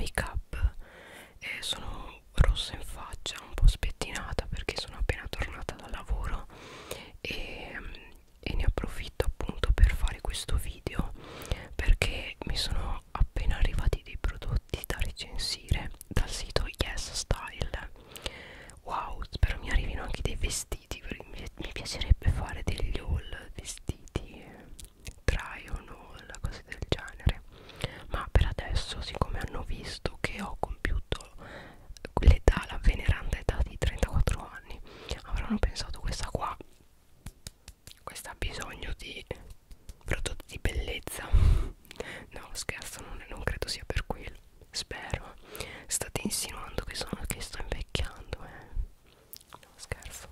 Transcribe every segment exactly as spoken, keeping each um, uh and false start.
make up e sono rossa in faccia, un po' spettinata perché sono appena tornata dal lavoro e, e ne approfitto appunto per fare questo video perché mi sono appena arrivati dei prodotti da recensire dal sito Yes Style. Wow, spero mi arrivino anche dei vestiti perché mi, mi piacerebbe fare degli haul vestiti, try on haul, cose del genere. Ma per adesso, siccome hanno visto che ho compiuto l'età, la veneranda età di trentaquattro anni, avranno pensato questa qua, questa ha bisogno di prodotti di bellezza. No, scherzo, non, non credo sia per quello. Spero. State insinuando che sono che sto invecchiando, eh? No, scherzo.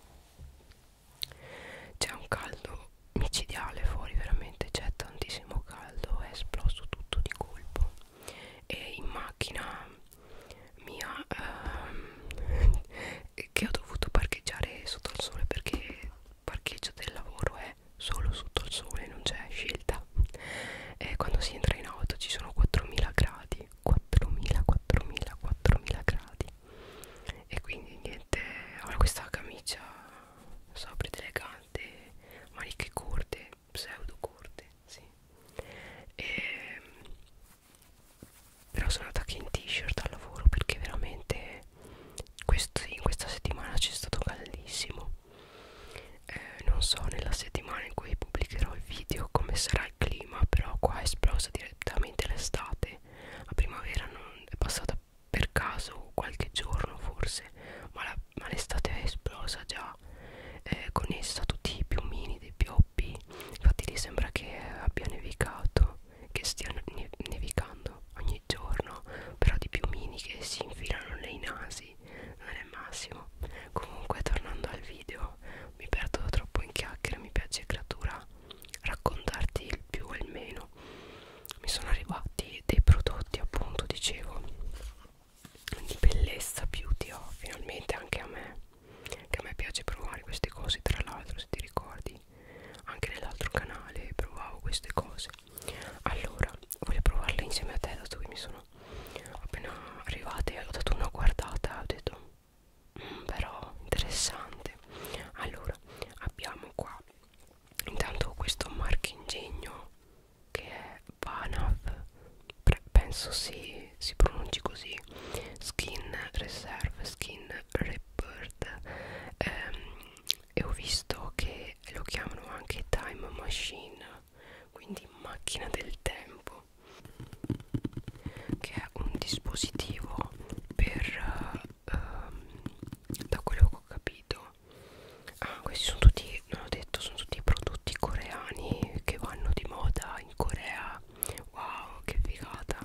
C'è un caldo micidiale fuori, veramente c'è tantissimo caldo, è esploso tutto di colpo. E in macchina mia ehm, che ho dovuto parcheggiare sotto il sole perché il parcheggio del lavoro è solo sotto il sole, non c'è scelta. E quando si entra in auto ci sono quattromila gradi, quattromila, quattromila, quattromila gradi. E quindi niente, ho questa camicia sobria ed elegante, maniche corte, pseudo corte, sì. E però sono andata anche in t-shirt al lavoro perché veramente questi, in questa settimana c'è stato caldissimo. Eh, non so nella settimana in cui pubblicherò il video come sarà il clima, però qua è esplosa direttamente l'estate. La primavera non è passata per caso qualche giorno forse, ma la ma l'estate è esplosa già, eh, con essa tutti i piumini dei pioppi. Infatti lì sembra che abbia nevicato, che stia ne nevicando ogni giorno, però di piumini che si infilano nei nasi non è il massimo. Comunque, tornando al video, mi perdo troppo in chiacchiere, mi piace creatura raccontarti il più e il meno. Mi sono arrivati dei prodotti, appunto, dicevo, di bellezza, beauty. Oh, finalmente anche a me, che a me piace provare queste cose. Tra l'altro, se ti ricordi, anche nell'altro canale provavo queste cose. Allora, voglio provarle insieme a te, dato che mi sono appena arrivate. Ho dato una guardata, ho detto mm, però interessante. Allora, abbiamo qua intanto questo marchingegno che è Panav, penso si, si pronunci così, Skin Reserve, Skin Rebirth, ehm, e ho visto che lo chiamano anche Time Machine, quindi macchina del tempo, che è un dispositivo per uh, um, da quello che ho capito. Ah, questi sono tutti, non ho detto, sono tutti prodotti coreani che vanno di moda in Corea. Wow, che figata.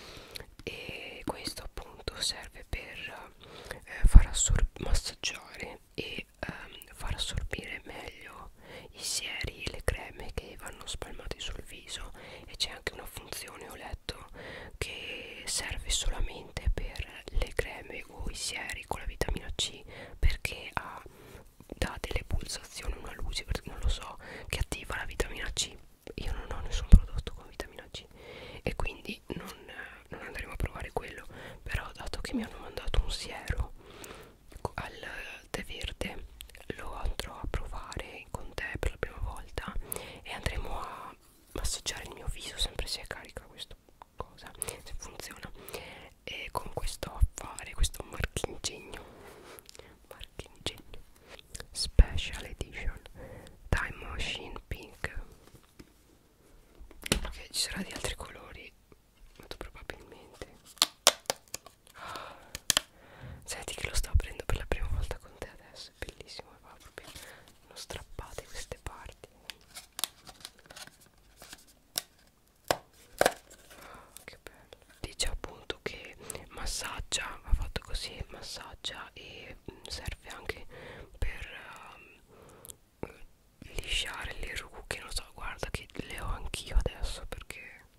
E questo appunto serve per eh, far massaggiare e ehm, far assorbire meglio i sieri e le creme che vanno spalmate sul viso. E c'è anche una funzione, ho letto, che serve solamente per le creme o i sieri con la vitamina C, perché ha, dà delle pulsazioni, una luce, non lo so, che attiva la vitamina C. Io non ho nessun prodotto con vitamina C e quindi non, non andremo a provare quello, però dato che mi hanno mandato un siero al tè verde, lo andrò a provare con te per la prima volta e andremo a massaggiare il mio viso, sempre se è carica questa cosa, se funziona, e con questo affare, questo marchingegno, marchingegno Special Edition Time Machine Pink. Ok, ci sarà di altri colori molto probabilmente. Oh, senti che lo sto aprendo per la prima volta con te adesso, è bellissimo, va proprio, non strappate queste parti. Oh, che bello. Dice appunto che massaggia, va fatto così, massaggia e serve anche per um, lisciare le rughe, non so, guarda che le ho anch'io adesso perché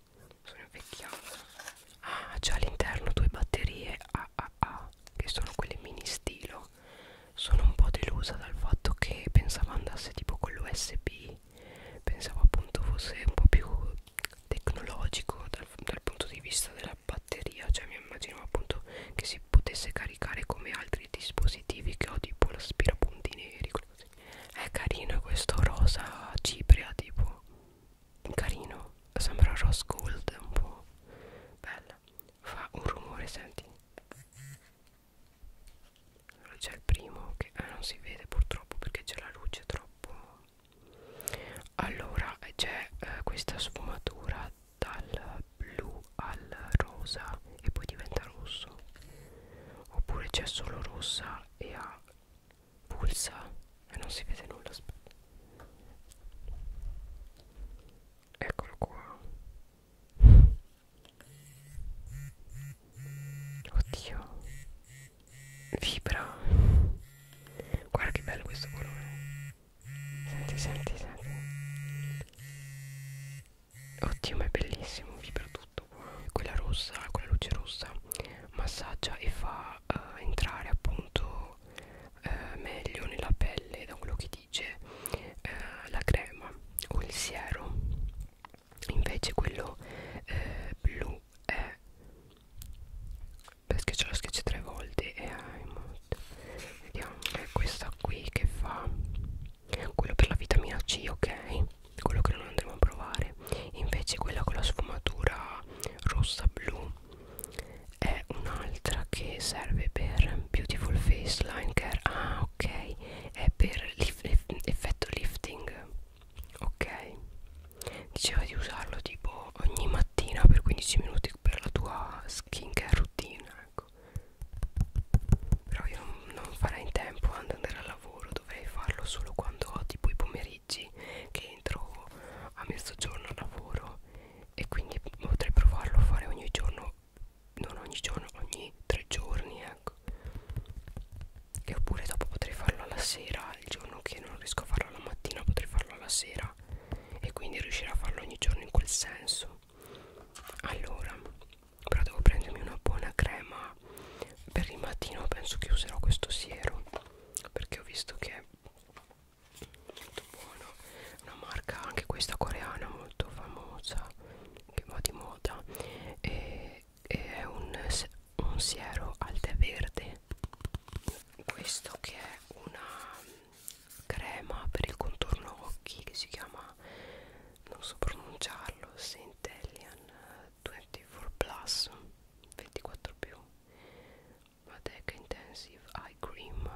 senti senti senti ottimo, è bellissimo, vibra tutto qua. Quella rossa, quella luce rossa massaggia e fa uh, entrare appunto uh, meglio nella pelle, da quello che dice uh, la crema o il siero. Invece quello uh, blu è, perché ce l'ho schiacciato tre volte e hai molto. Vediamo, è questa qui che fa quello per la vitamina C, ok? Quello che non andremo a provare. Invece quella con la sfumatura rossa blu è un'altra che serve per Beautiful Face Line Care. Ah, ok, è per lif effetto lifting, ok. Diceva di usarlo tipo ogni mattina per quindici minuti per la tua skincare routine, ecco. Però io non, non farei in tempo ad andare al lavoro, dovrei farlo solo quando ho tipo i pomeriggi che entro a mezzogiorno al lavoro, e quindi potrei provarlo a fare ogni giorno, non ogni giorno, ogni tre giorni, ecco. E oppure dopo potrei farlo alla sera, il giorno che non riesco a farlo la mattina potrei farlo alla sera, e quindi riuscire a farlo ogni giorno in quel senso. Allora, però devo prendermi una buona crema per il mattino. Penso che userò questo siero perché ho visto che è molto buono, una marca anche questa coreana molto famosa che va di moda, e, e è un, un siero al tè verde. Questo che è una crema per il contorno occhi che si chiama, non so pronunciarlo, Centellian ventiquattro plus, ventiquattro più, Madeca Intensive Eye Cream,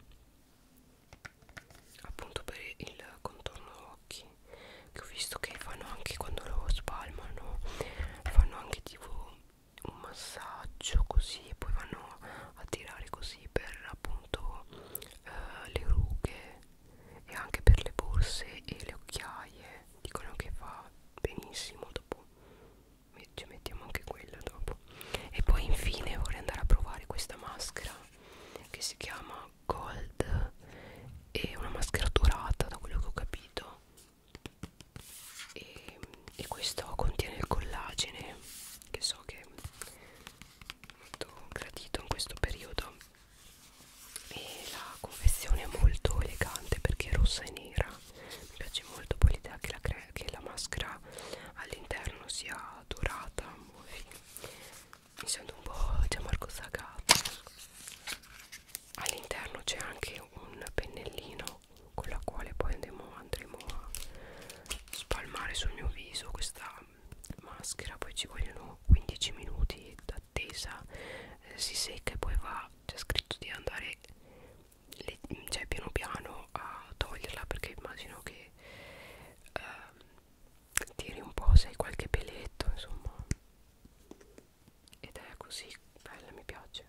appunto per il contorno occhi, che ho visto che fanno anche quando lo spalmano, fanno anche tipo un massaggio così e poi vanno a tirare così per appunto eh, le rughe, e anche per le borse e le occhiaie. Dicono che fa benissimo. Dopo ci mettiamo anche quella dopo. E poi infine vorrei andare a provare questa maschera che si chiama Gold, è una maschera dorata da quello che ho capito, e, e questo contiene il collagene, che so che è molto gradito in questo periodo, e la confezione è molto elegante perché è rossa e nera. Mi piace molto poi l'idea che la, che la maschera all'interno sia dorata. Mi sento un po' Gianmarco Sagato. All'interno c'è anche un pennellino con la quale poi andremo, andremo a spalmare sul mio viso questa maschera. Poi ci vogliono quindici minuti d'attesa, eh, si secca e poi va, c'è scritto di andare le, cioè piano piano a toglierla, perché immagino che eh, tiri un po' se hai qualche peletto, insomma. Ed è così bella, mi piace.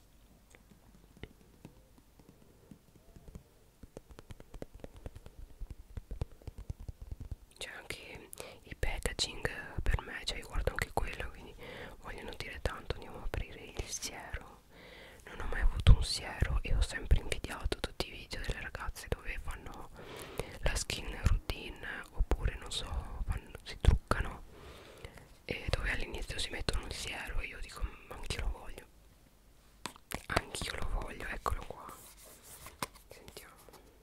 C'è anche il packaging per me, cioè io guardo anche quello, quindi vogliono dire tanto. Andiamo a aprire il siero. Non ho mai avuto un siero e ho sempre invidiato tutti i video delle ragazze dove fanno la skin routine, oppure non so, fanno, si truccano, e dove all'inizio si mettono il siero, e io dico ma anch'io lo voglio, anch'io lo voglio, eccolo qua. Sentiamo.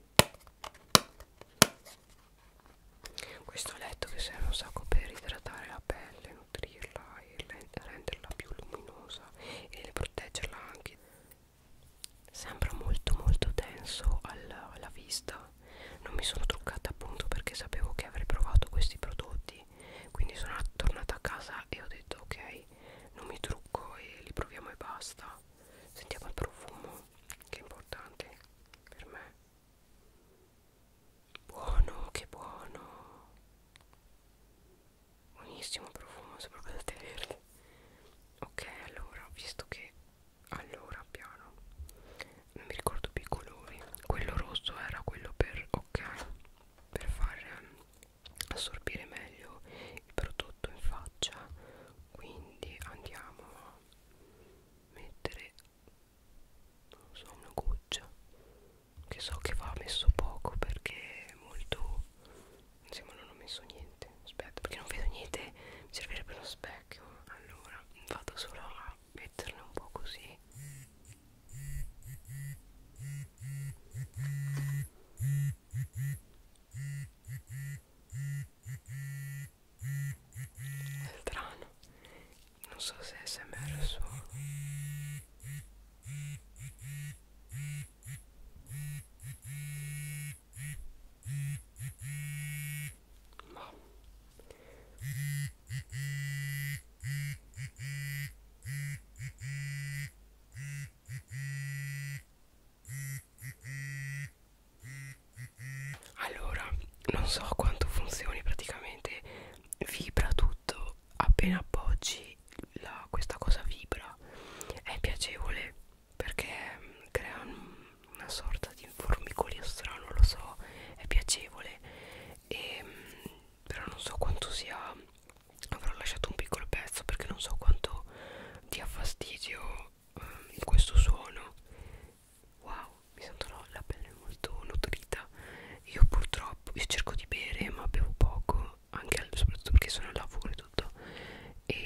Questo ho letto che serve un sacco per idratare la pelle, nutrirla e renderla più luminosa, e proteggerla anche. so se è S M R suono. Ma allora, non so quanto funzioni, praticamente vibra tutto appena appoggi la, questa cosa vibra, è piacevole perché crea una sorta di formicolio strano, lo so, è piacevole e, però non so quanto sia, avrò lasciato un piccolo pezzo perché non so quanto dia fastidio eh, in questo suono. Wow, mi sento la, la pelle molto nutrita. Io purtroppo io cerco di bere ma bevo poco, anche al, soprattutto perché sono al lavoro e tutto, e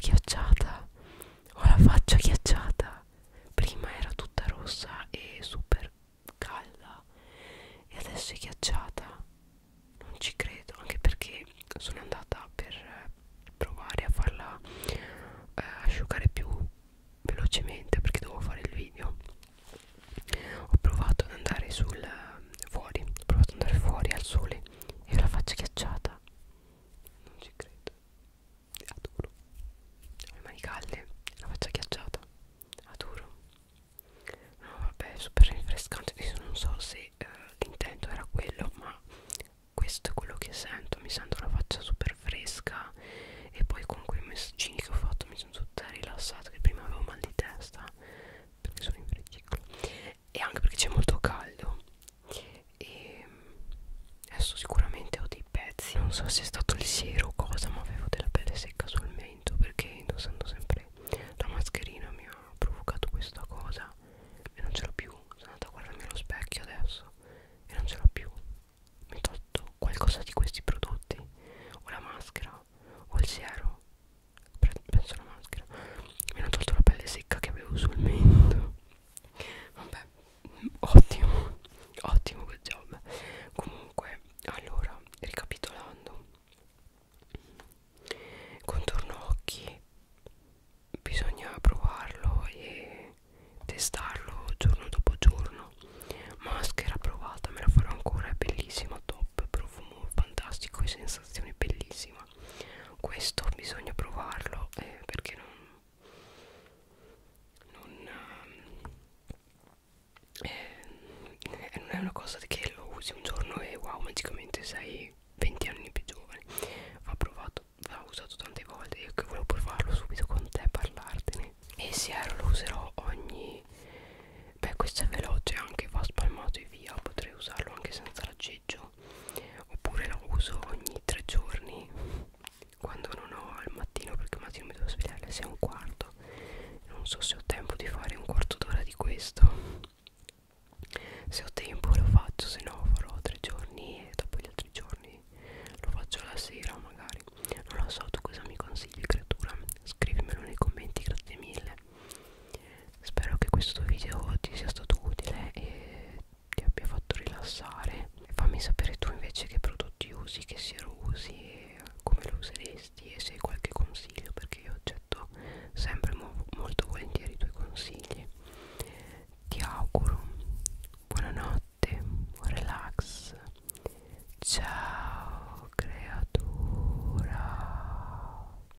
ghiacciata, ho la faccia ghiacciata. Prima era tutta rossa e super calda e adesso è ghiacciata. Non ci credo, anche perché sono andata per provare a farla eh, asciugare più velocemente, perché devo fare il video. Ho provato ad andare sul fuori, ho provato ad andare fuori al sole e ho la faccia ghiacciata. Non ci credo, adoro. Ho le mani calde, la faccia ghiacciata, adoro. No vabbè, super rinfrescante. Adesso non so se eh, l'intento era quello, ma questo è quello che sento. Mi sento la faccia super fresca e poi con quei messaggini che ho fatto mi sono tutta rilassata, che prima avevo mal di testa perché sono in frigicolo e anche perché c'è molto caldo. E adesso sicuramente ho dei pezzi, non so se